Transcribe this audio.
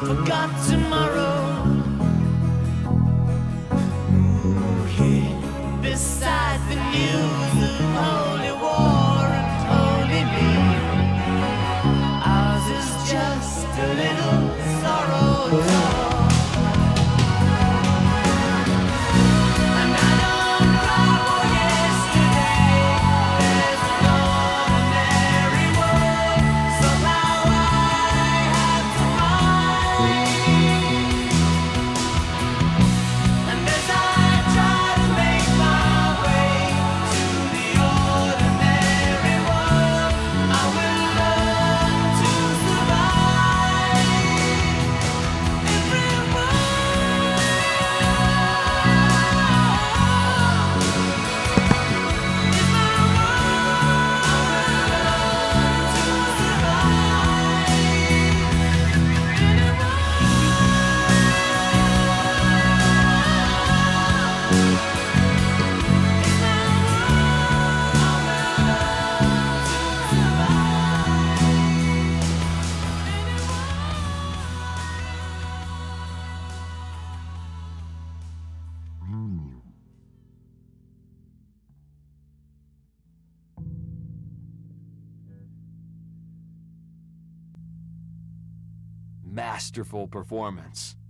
forgot tomorrow. Here beside the news of holy war and holy me, ours is just a little sorrow. And I don't cry for yesterday. There's an ordinary world, somehow I have to find. And as I try to make my way to the ordinary world, I will learn to survive. Everyone is my Masterful performance.